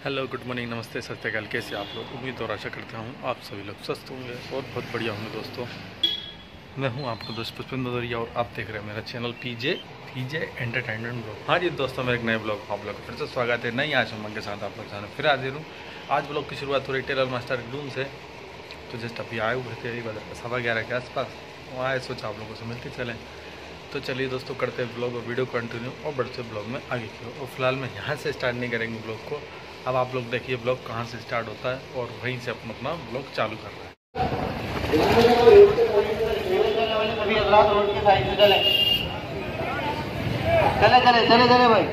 Hello, good morning, नमस्ते, सत श्री अकाल। कैसे आप लोग? उम्मीद और आशा करता हूँ आप सभी लोग स्वस्थ होंगे और बहुत बढ़िया होंगे। दोस्तों, मैं हूँ आपका दोस्त पुष्पेंद्र भदौरिया और आप देख रहे हैं मेरा चैनल पीजे एंटरटेनमेंट ब्लॉग। हाँ जी दोस्तों, मेरे एक नए ब्लॉग आप लोग फिर से स्वागत है। नई आज उमंग के साथ आप लोग जाना फिर हाजिर हूँ। आज ब्लॉग की शुरुआत हो रही टेलर मास्टर रूम से। तो जस्ट अभी आए हुए थे 11:15 के आसपास, वहाँ आए, सोचा आप लोगों से मिलते चलें। तो चलिए दोस्तों, करते हैं ब्लॉग और वीडियो कंटिन्यू और बढ़ते ब्लॉग में आगे की ओर। और फिलहाल मैं यहाँ से स्टार्ट नहीं करेंगे ब्लॉग को। अब आप लोग देखिए ब्लॉग कहाँ से स्टार्ट होता है और वहीं से अपना ब्लॉग चालू कर रहा है। रोड के साइड से चले चले चले चले चले भाई।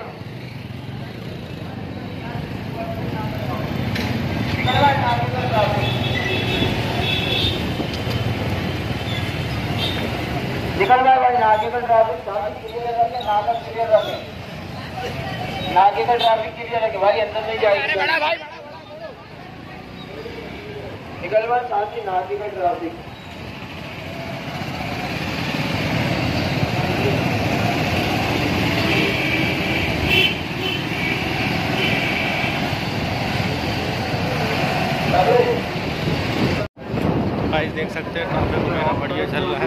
निकल रहा है भाई, नाके का ट्रैफिक क्लियर रखे, नाका क्लियर रखे, नाके का ट्रैफिक क्लियर रखे भाई, अंदर नहीं जाएगी भाई। निकल भाई, साथ ही नाके का ट्रैफिक। गाइस देख सकते हैं ट्रैफिक मेरा बढ़िया चल रहा है,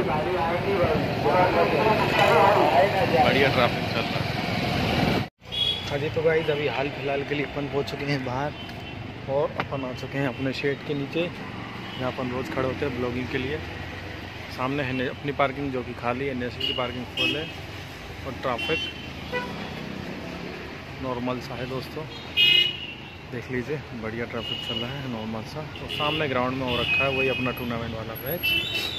बढ़िया ट्रैफिक चल रहा है। हाँ जी, तो गाइस अभी हाल फिलहाल के लिए अपन पहुंच चुके हैं बाहर और अपन आ चुके हैं अपने शेड के नीचे, जहाँ अपन रोज़ खड़े होते हैं ब्लॉगिंग के लिए। सामने है अपनी पार्किंग जो कि खाली है, नेशनल की पार्किंग फुल है और ट्रैफिक नॉर्मल सा है। दोस्तों देख लीजिए, बढ़िया ट्रैफिक चल रहा है नॉर्मल सा। तो सामने ग्राउंड में हो रखा है वही अपना टूर्नामेंट वाला मैच,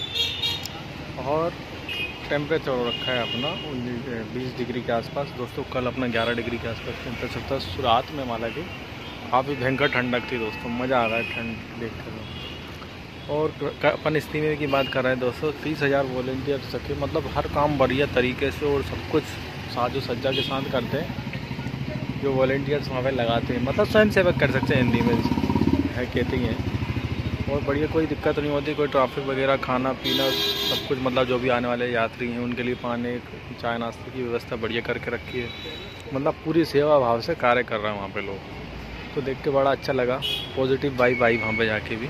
और टेम्परेचर हो रखा है अपना 20 डिग्री के आसपास। दोस्तों कल अपना 11 डिग्री के आसपास टेम्परेचर था रात में, हालांकि काफ़ी भयंकर ठंडक थी। दोस्तों मज़ा आ रहा है ठंड देख कर। और अपन इस्तीमे की बात कर रहे हैं दोस्तों, 30,000 वॉलेंटियर सके, मतलब हर काम बढ़िया तरीके से और सब कुछ साजो सज्जा के साथ करते हैं जो वॉलेंटियर्स वहाँ पे लगाते हैं। मतलब स्वयं सेवक कर सकते हैं, हिंदी में है कहती हैं। और बढ़िया, कोई दिक्कत नहीं होती, कोई ट्रैफिक वगैरह, खाना पीना सब कुछ, मतलब जो भी आने वाले यात्री हैं उनके लिए पानी चाय नाश्ते की व्यवस्था बढ़िया करके रखी है। मतलब पूरी सेवा भाव से कार्य कर रहे हैं वहाँ पे लोग। तो देख के बड़ा अच्छा लगा, पॉजिटिव वाइब आई वहाँ पे जाके भी।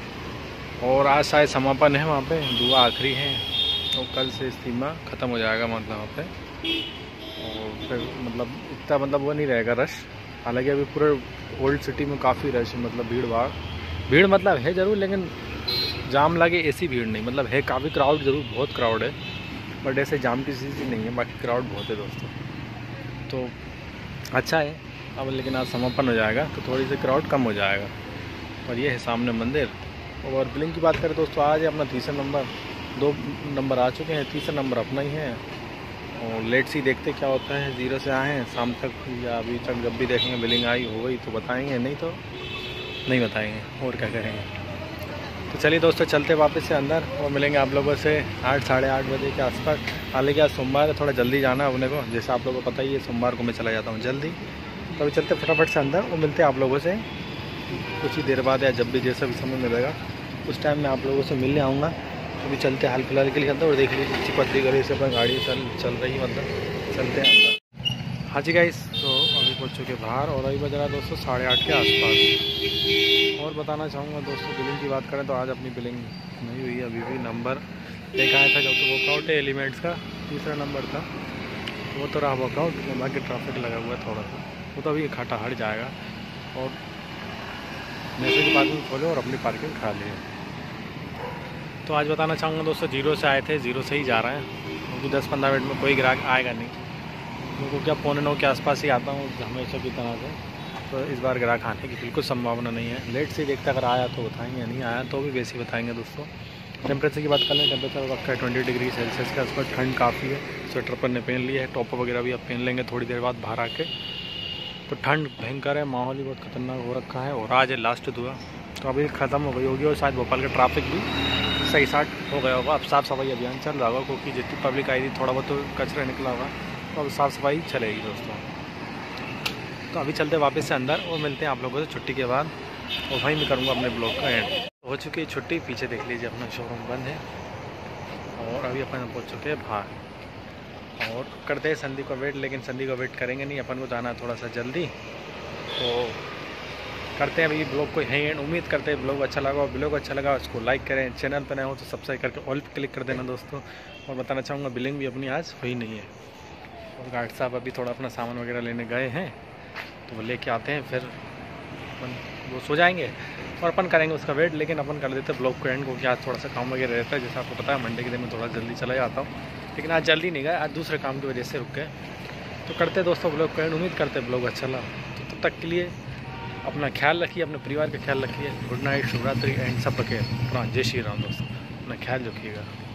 और आज शायद समापन है वहाँ पे, दुआ आखिरी है और कल से इस्तीमा ख़त्म हो जाएगा मतलब वहाँ पे। और फिर मतलब इतना मतलब वो नहीं रहेगा रश। हालांकि अभी पूरे ओल्ड सिटी में काफ़ी रश है, मतलब भीड़ मतलब है ज़रूर, लेकिन जाम लगे ऐसी भीड़ नहीं। मतलब है काफ़ी क्राउड ज़रूर, बहुत क्राउड है, बट ऐसे जाम की चीज़ नहीं है, बाकी क्राउड बहुत है दोस्तों। तो अच्छा है अब, लेकिन आज समापन हो जाएगा तो थोड़ी सी क्राउड कम हो जाएगा। और ये है सामने मंदिर। और बिलिंग की बात करें दोस्तों, आज है अपना तीसरा नंबर, 2 नंबर आ चुके हैं, तीसरा नंबर अपना ही है। और लेट सी देखते क्या होता है, 0 से आए हैं, शाम तक या अभी तक जब भी देखेंगे बिलिंग आई हो गई तो बताएंगे, नहीं तो नहीं बताएंगे, और क्या करेंगे। तो चलिए दोस्तों, चलते वापस से अंदर और मिलेंगे आप लोगों से 8 साढ़े 8 बजे के आसपास। हालांकि आज सोमवार है, थोड़ा जल्दी जाना है अपने को, जैसे आप लोगों को पता ही है सोमवार को मैं चला जाता हूँ जल्दी। तो अभी चलते फटाफट से अंदर और मिलते हैं आप लोगों से कुछ ही देर बाद, या जब भी जैसा भी समय मिलेगा उस टाइम मैं आप लोगों से मिलने आऊँगा। अभी चलते हाल फिलहाल के लिए अंदर, और देख लीजिए अच्छी पतली गली से अपनी गाड़ी चल रही है, मतलब चलते हैं अंदर। हाँ जी गाइस, तो अभी पहुँच चुके बाहर और अभी बज रहा है दोस्तों 8:30 के आसपास। और बताना चाहूँगा दोस्तों, बिलिंग की बात करें तो आज अपनी बिलिंग नहीं हुई है अभी भी। नंबर एक आया था जो कि वर्कआउट है एलिमेंट्स का, तीसरा नंबर था, वो तो रहा वर्कआउट। बाकी ट्रैफिक लगा हुआ है थोड़ा सा, वो तो अभी इकट्ठा हट जाएगा। और मैसेज की पार्किंग खोले और अपनी पार्किंग खा लिए। तो आज बताना चाहूँगा दोस्तों, 0 से आए थे, 0 से ही जा रहे हैं, क्योंकि 10-15 मिनट में कोई ग्राहक आएगा नहीं, क्योंकि क्या 8:45 के आसपास ही आता हूँ हमेशा की तरह से। तो इस बार ग्राहक आने की बिल्कुल संभावना नहीं है। लेट से देखते, अगर आया तो बताएंगे, नहीं आया तो भी वैसे ही बताएंगे दोस्तों। टेम्परेचर की बात कर लें, टेम्परेचर रखा है 20 डिग्री सेल्सियस के आसपास। ठंड काफ़ी है, स्वेटर पर ने पहन लिया है, टॉप वगैरह भी अब पहन लेंगे थोड़ी देर बाद बाहर आके। तो ठंड भयंकर है, माहौल ही बहुत खतरनाक हो रखा है। और आज है लास्ट दुआ, तो अभी ख़त्म हो गई होगी और शायद भोपाल का ट्रैफिक भी सही साट हो गया होगा। अब साफ़ सफाई अभियान चल रहा होगा, क्योंकि जितनी पब्लिक आई थी थोड़ा बहुत तो कचरा निकला होगा, तो अब साफ़ सफाई चलेगी दोस्तों। तो अभी चलते वापस से अंदर और मिलते हैं आप लोगों से छुट्टी के बाद, और वहीं मैं करूँगा अपने ब्लॉग का एंड। हो चुकी है छुट्टी, पीछे देख लीजिए अपना शोरूम बंद है और अभी अपन पहुँच चुके हैं बाहर। और करते हैं संधि का वेट, लेकिन संधि का वेट करेंगे नहीं, अपन को जाना है थोड़ा सा जल्दी। तो करते हैं अभी ब्लॉग को यहीं एंड। उम्मीद करते हैं ब्लॉग अच्छा लगा, और ब्लॉग अच्छा लगा उसको लाइक करें, चैनल पर नए हो तो सब्सक्राइब करके ऑल पे क्लिक कर देना दोस्तों। और बताना चाहूँगा बिलिंग भी अपनी आज हुई नहीं है, और गार्ड साहब अभी थोड़ा अपना सामान वगैरह लेने गए हैं, तो वो लेके आते हैं, फिर अपन वो सो जाएंगे और अपन करेंगे उसका वेट। लेकिन अपन कर देते ब्लॉग को एंड, क्योंकि आज थोड़ा सा काम वगैरह रहता है, जैसा आपको पता है मंडे के दिन में थोड़ा जल्दी चला जाता हूँ, लेकिन आज जल्दी नहीं गया, आज दूसरे काम की वजह से रुक गए। तो करते दोस्तों ब्लॉग को एंड। उम्मीद करते ब्लॉग अच्छा लगा, तो तब तक के लिए अपना ख्याल रखिए, अपने परिवार का ख्याल रखिए। गुड नाइट, शुभ रात्रि एंड सब रखे अपना जय श्री राम दोस्तों, अपना ख्याल रखिएगा।